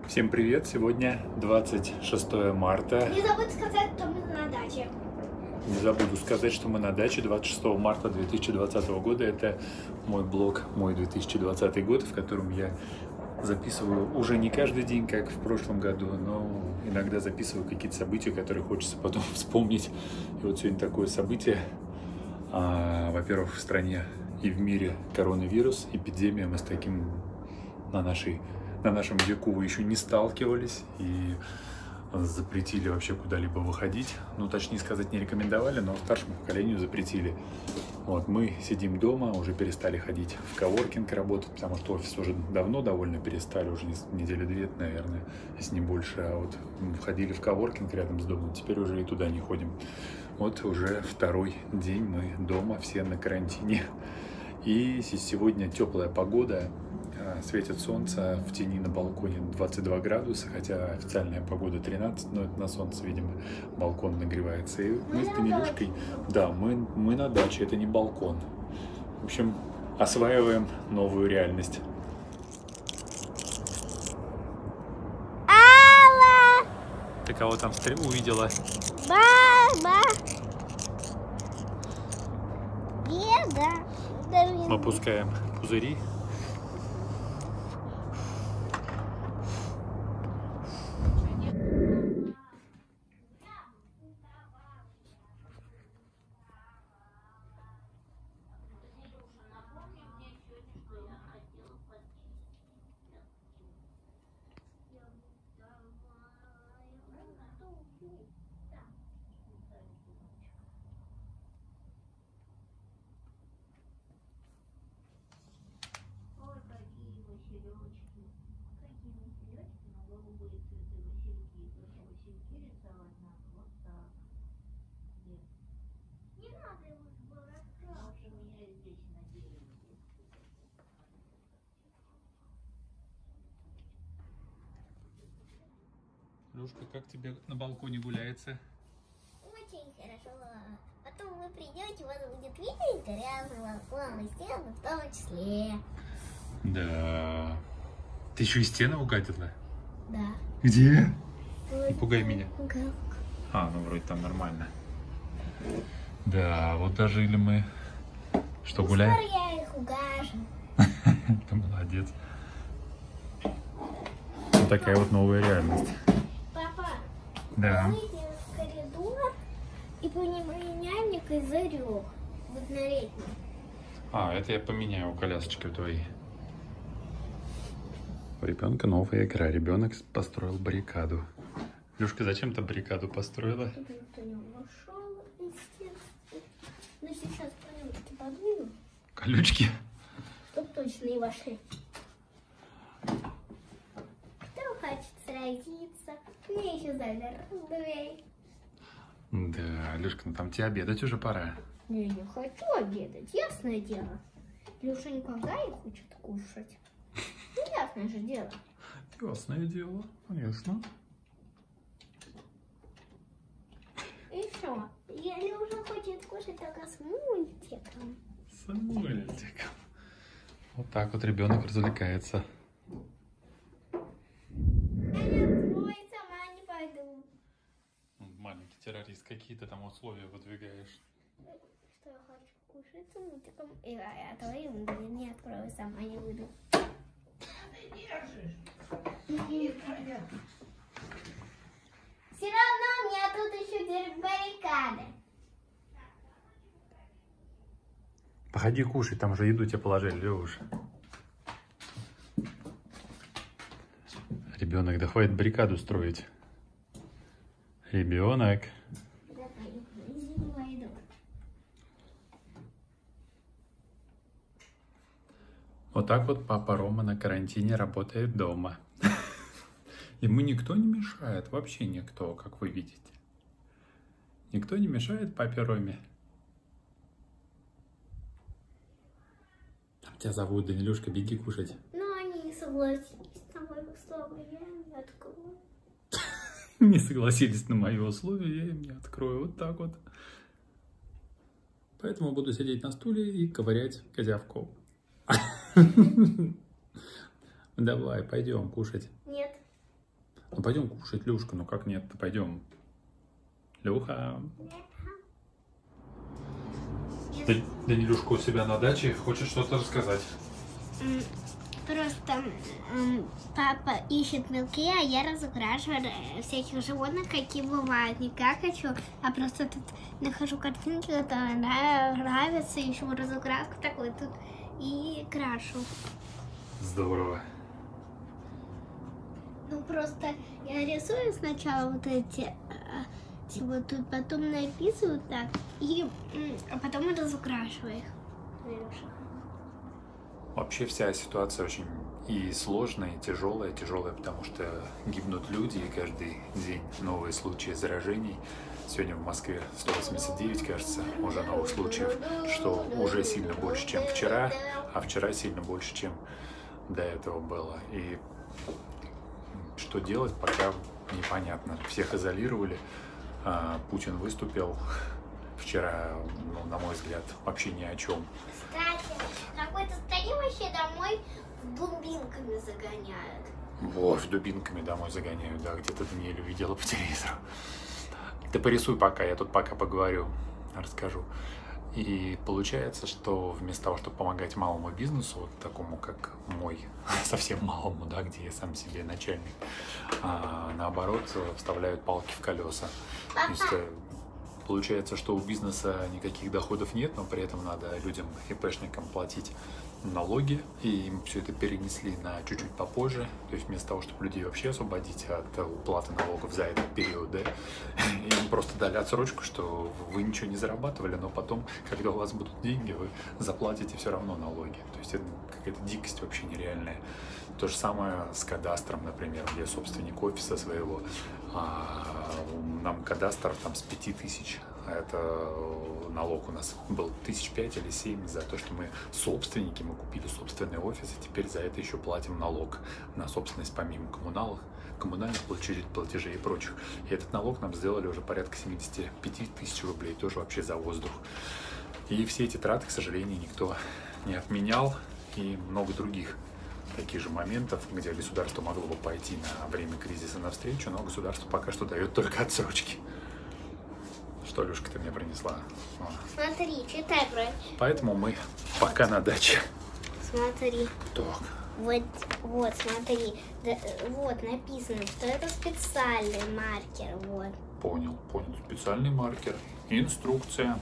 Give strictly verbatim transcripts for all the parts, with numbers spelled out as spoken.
Всем привет! Сегодня двадцать шестое марта. Не забудь сказать, что мы на даче. Не забуду сказать, что мы на даче двадцать шестого марта две тысячи двадцатого года. Это мой блог, мой две тысячи двадцатый год, в котором я записываю уже не каждый день, как в прошлом году, но иногда записываю какие-то события, которые хочется потом вспомнить. И вот сегодня такое событие. А, во-первых, в стране и в мире коронавирус, эпидемия. Мы с таким на нашей на нашем веку еще не сталкивались и запретили вообще куда-либо выходить. Ну, точнее сказать, не рекомендовали, но старшему поколению запретили. Вот, мы сидим дома, уже перестали ходить в коворкинг работать, потому что офис уже давно довольно перестали, уже недели две, наверное, если не больше. А вот ходили в коворкинг рядом с домом, теперь уже и туда не ходим. Вот уже второй день мы дома, все на карантине. И сегодня теплая погода. Светит солнце, в тени на балконе двадцать два градуса, хотя официальная погода тринадцать, но это на солнце, видимо, балкон нагревается. И мы, мы с Данилюшкой, да, мы, мы на даче, это не балкон. В общем, осваиваем новую реальность. Алла! Ты кого там увидела? Мама! Деда! Мы пускаем пузыри. Лёшка, как тебе на балконе гуляется? Очень хорошо. Потом вы придете, у вас будет видеть грязный балкон и стены в том числе. Да. Ты еще и стены угадила? Да. Где? Вот. Не пугай меня. Угол. А, ну вроде там нормально. Да, вот дожили мы. Что, Ну, гуляем? скоро я их угажу. Ты молодец. Вот такая вот новая реальность. Папа, Да. выйди в коридор и поменяй мне козырек. Вот на летний. А, это я поменяю у колясочки твоей. У ребенка новая игра. Ребенок построил баррикаду. Люшка, зачем ты баррикаду построила? Чтобы никто не вошел из стен. Но сейчас колючки подвину. Колючки? Чтоб точно не вошли. Кто хочет сразиться? Мне еще завернут дверь. Да, Люшка, ну там тебе обедать уже пора. Я не хочу обедать, ясное дело. Люша никогда не хочет кушать. Ну, ясное же дело. Ясное дело, конечно. И что? Если уже хочет кушать, только с мультиком. С мультиком. Вот так вот ребенок развлекается. Ой, сама не пойду. Маленький террорист, какие ты там условия выдвигаешь? Что я хочу кушать с мультиком. И я твоим дверь не открою, сама не выйду. Все равно у меня тут еще теперь баррикады. Походи кушай, там же еду тебе положили, Лёш. Ребенок, да хватит баррикаду строить. Ребенок. Вот так вот папа Рома на карантине работает дома. Ему никто не мешает, вообще никто, как вы видите. Никто не мешает папе Роме. Там тебя зовут, Данилюшка, беги кушать. Но они не согласились на мои условия, я им не открою. Не согласились на мои условия, я им не открою. Вот так вот. Поэтому буду сидеть на стуле и ковырять козявку. Давай, пойдем кушать. Нет. Ну пойдем кушать, Люшка, ну как нет, пойдем. Люха. Данилюшка у себя на даче хочет что-то рассказать. Просто м, папа ищет мелки, а я разукрашиваю всяких животных, какие бывают. Не как хочу, а просто тут нахожу картинки, которые нравятся, ищу разукраску такой тут и крашу. Здорово. Ну просто я рисую сначала вот эти, вот тут, потом написываю так, и а потом разукрашиваю их. Вообще вся ситуация очень и сложная, и тяжелая. Тяжелая, потому что гибнут люди, и каждый день новые случаи заражений. Сегодня в Москве сто восемьдесят девять, кажется, уже новых случаев, что уже сильно больше, чем вчера, а вчера сильно больше, чем до этого было. И что делать, пока непонятно. Всех изолировали. Путин выступил вчера, ну, на мой взгляд, вообще ни о чем. Кстати, на какой-то стороне вообще домой дубинками загоняют. Вот, дубинками домой загоняют, да, где-то Даниэль увидела по телевизору. Ты порисуй пока, я тут пока поговорю, расскажу. И получается, что вместо того, чтобы помогать малому бизнесу, вот такому, как мой, совсем малому, да, где я сам себе начальник, а, наоборот, вставляют палки в колеса. То есть, получается, что у бизнеса никаких доходов нет, но при этом надо людям, ИПшникам, платить налоги, и им все это перенесли на чуть-чуть попозже. То есть вместо того, чтобы людей вообще освободить от уплаты налогов за этот период, да, им просто дали отсрочку, что вы ничего не зарабатывали, но потом, когда у вас будут деньги, вы заплатите все равно налоги. То есть это какая-то дикость вообще нереальная. То же самое с кадастром, например, я собственник офиса своего, а нам кадастр там с пяти тысяч, это налог у нас был тысяч пять или семь за то, что мы собственники, мы купили собственный офис, и теперь за это еще платим налог на собственность помимо коммунальных, коммунальных платежей, платежей и прочих. И этот налог нам сделали уже порядка семидесяти пяти тысяч рублей, тоже вообще за воздух. И все эти траты, к сожалению, никто не отменял, и много других таких же моментов, где государство могло бы пойти на время кризиса навстречу, но государство пока что дает только отсрочки. Что, Люшка, ты мне принесла? О. Смотри, читай про... Поэтому мы пока на даче. Смотри. Так. Вот, вот, смотри. Да, вот написано, что это специальный маркер. Вот. Понял, понял. Специальный маркер. Инструкция.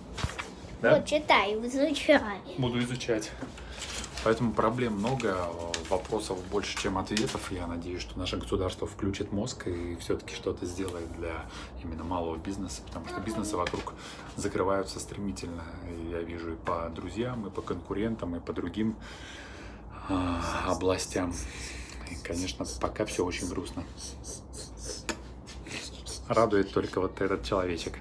Да? Вот, читай, изучай. Буду изучать. Поэтому проблем много, вопросов больше, чем ответов. Я надеюсь, что наше государство включит мозг и все-таки что-то сделает для именно малого бизнеса, потому что бизнесы вокруг закрываются стремительно. И я вижу и по друзьям, и по конкурентам, и по другим э, областям. И, конечно, пока все очень грустно. Радует только вот этот человечек.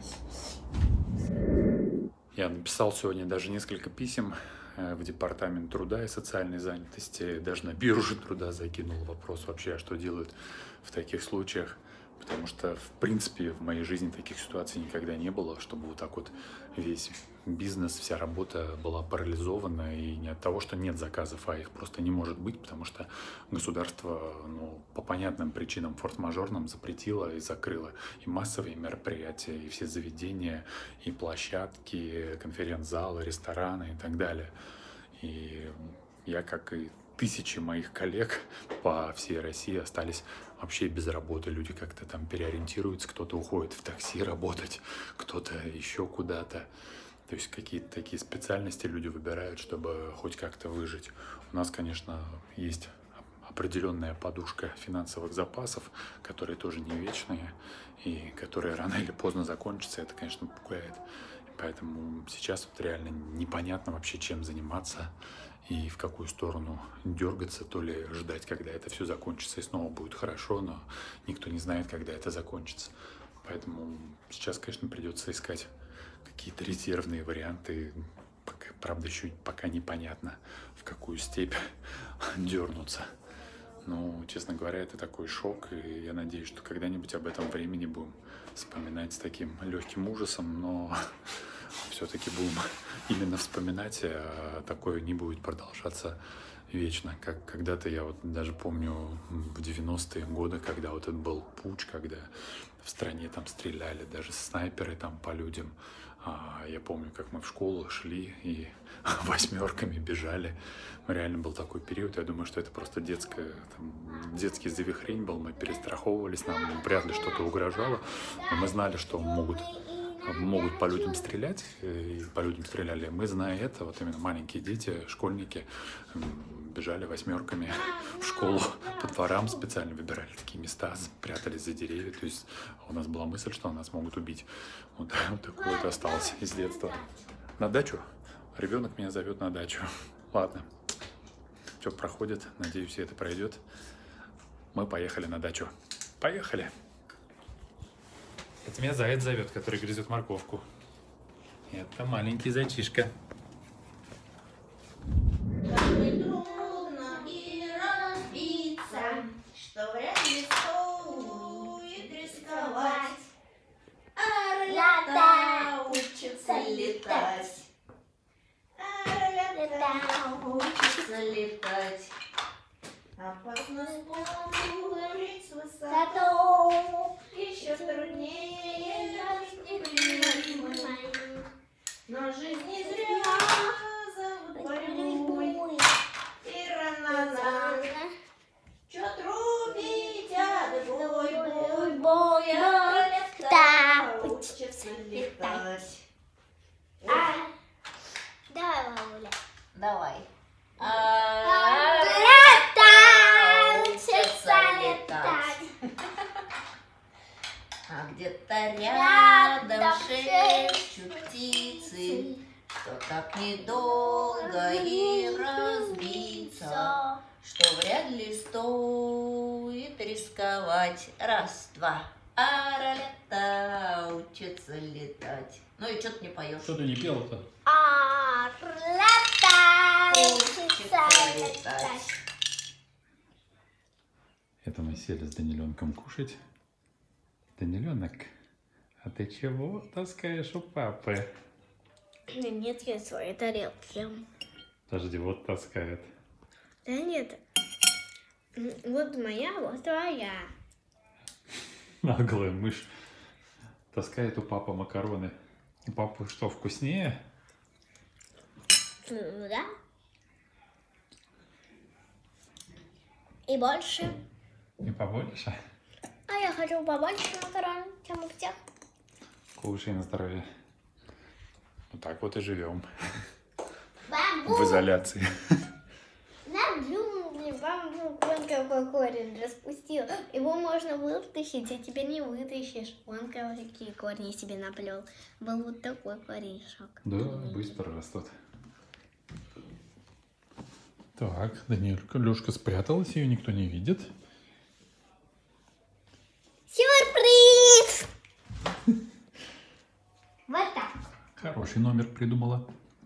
Я написал сегодня даже несколько писем в департамент труда и социальной занятости, даже на биржу труда закинул вопрос вообще, что делают в таких случаях, потому что, в принципе, в моей жизни таких ситуаций никогда не было, чтобы вот так вот весь бизнес, вся работа была парализована, и не от того, что нет заказов, а их просто не может быть, потому что государство, ну, по понятным причинам форс-мажорным запретило и закрыло и массовые мероприятия, и все заведения, и площадки, конференц-залы, рестораны и так далее. И я, как и тысячи моих коллег по всей России, остались вообще без работы. Люди как-то там переориентируются, кто-то уходит в такси работать, кто-то еще куда-то. То есть какие-то такие специальности люди выбирают, чтобы хоть как-то выжить. У нас, конечно, есть определенная подушка финансовых запасов, которые тоже не вечные и которые рано или поздно закончатся. Это, конечно, пугает. Поэтому сейчас вот реально непонятно вообще, чем заниматься и в какую сторону дергаться, то ли ждать, когда это все закончится и снова будет хорошо, но никто не знает, когда это закончится. Поэтому сейчас, конечно, придется искать какие-то резервные варианты. Пока, правда, еще пока непонятно, в какую степь дернуться. Но, честно говоря, это такой шок, и я надеюсь, что когда-нибудь об этом времени будем вспоминать с таким легким ужасом, но все-таки будем именно вспоминать, а такое не будет продолжаться вечно. Как когда-то я вот даже помню в девяностые годы, когда вот этот был путч, когда в стране там стреляли даже снайперы там по людям. А, я помню, как мы в школу шли и восьмерками бежали. Реально был такой период. Я думаю, что это просто детская, там, детский завихрень был. Мы перестраховывались, нам вряд ли что-то угрожало. Но мы знали, что могут, могут по людям стрелять. И по людям стреляли. Мы, зная это, вот именно маленькие дети, школьники, бежали восьмерками в школу по дворам, специально выбирали такие места, прятались за деревья. То есть у нас была мысль, что нас могут убить. Вот, вот такое вот осталось из детства. На дачу? Ребенок меня зовет на дачу. Ладно. Все проходит. Надеюсь, это пройдет. Мы поехали на дачу. Поехали. Это меня заяц зовет, который грызет морковку. Это маленький зайчишка. Что вряд ли стоит рисковать. Орлята учатся летать. Орлята учатся летать. Опасно спорить с высоту. Еще труднее непримиримой. Но жизнь не зря зовут борьбой. И рано на чё трубить, отбой, бой, бой, орлята учатся летать. А, давай, Бабуля. Давай. Орлята учатся летать. А где-то рядом шепчут птицы, что так недолго и разбиться, что вряд ли стоит рисковать. Раз, два. Орлята учатся летать. Ну и что ты не поешь? Что ты не пела-то? Орлята учатся летать. Это мы сели с Даниленком кушать. Даниленок, а ты чего таскаешь у папы? Нет, я свои тарелки. Подожди, вот таскает. Да нет. Вот моя, вот твоя. Наглая мышь. Таскает у папы макароны. У папы что, вкуснее? Ну да. И больше. И побольше? А я хочу побольше макарон, чем у всех. Кушай на здоровье. Вот так вот и живем. Бамбук. В изоляции. На джунгли бамбук, вон какой корень распустил. Его можно вытащить, а теперь не вытащишь. Вон какие корни себе наплел. Был вот такой корешок. Да, быстро растут. Так, Даниэлька, Лёшка спряталась, ее никто не видит. Сюрприз! Вот так. Хороший номер придумала.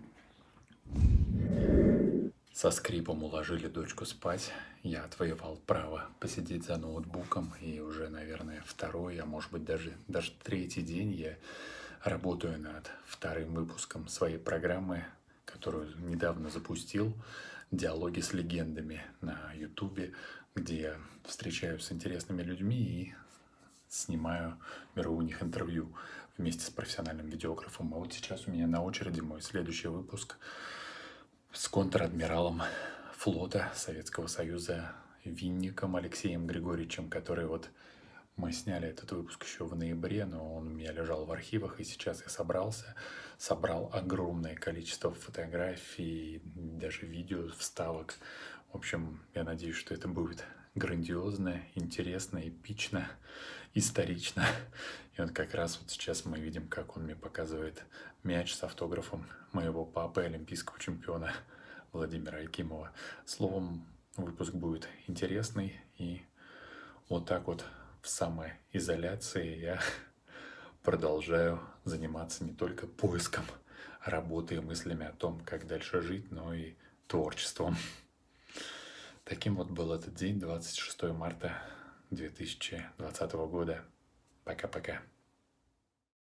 Со скрипом уложили дочку спать. Я отвоевал право посидеть за ноутбуком. И уже, наверное, второй, а может быть даже, даже третий день я работаю над вторым выпуском своей программы, которую недавно запустил. Диалоги с легендами на ютубе, где я встречаюсь с интересными людьми и снимаю, беру у них интервью вместе с профессиональным видеографом. А вот сейчас у меня на очереди мой следующий выпуск с контр-адмиралом флота Советского Союза Винником Алексеем Григорьевичем, который вот мы сняли этот выпуск еще в ноябре, но он у меня лежал в архивах, и сейчас я собрался, собрал огромное количество фотографий, даже видео, вставок. В общем, я надеюсь, что это будет грандиозно, интересно, эпично, исторично. И вот как раз вот сейчас мы видим, как он мне показывает мяч с автографом моего папы, олимпийского чемпиона Владимира Якимова. Словом, выпуск будет интересный, и вот так вот в самоизоляции я продолжаю заниматься не только поиском работы и мыслями о том, как дальше жить, но и творчеством. Таким вот был этот день, двадцать шестое марта две тысячи двадцатого года. Пока-пока.